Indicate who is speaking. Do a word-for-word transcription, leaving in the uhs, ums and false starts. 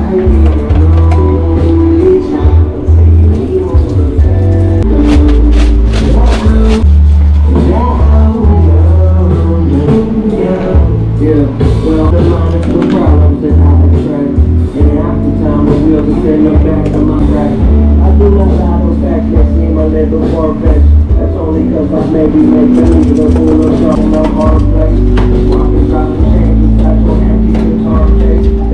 Speaker 1: In the back of my track, I do not lie, those facts that seem a little far-fetched. That's only cause I maybe make millions of fool of y'all in a hard place. Walking, driving, change, that's what empty guitar case.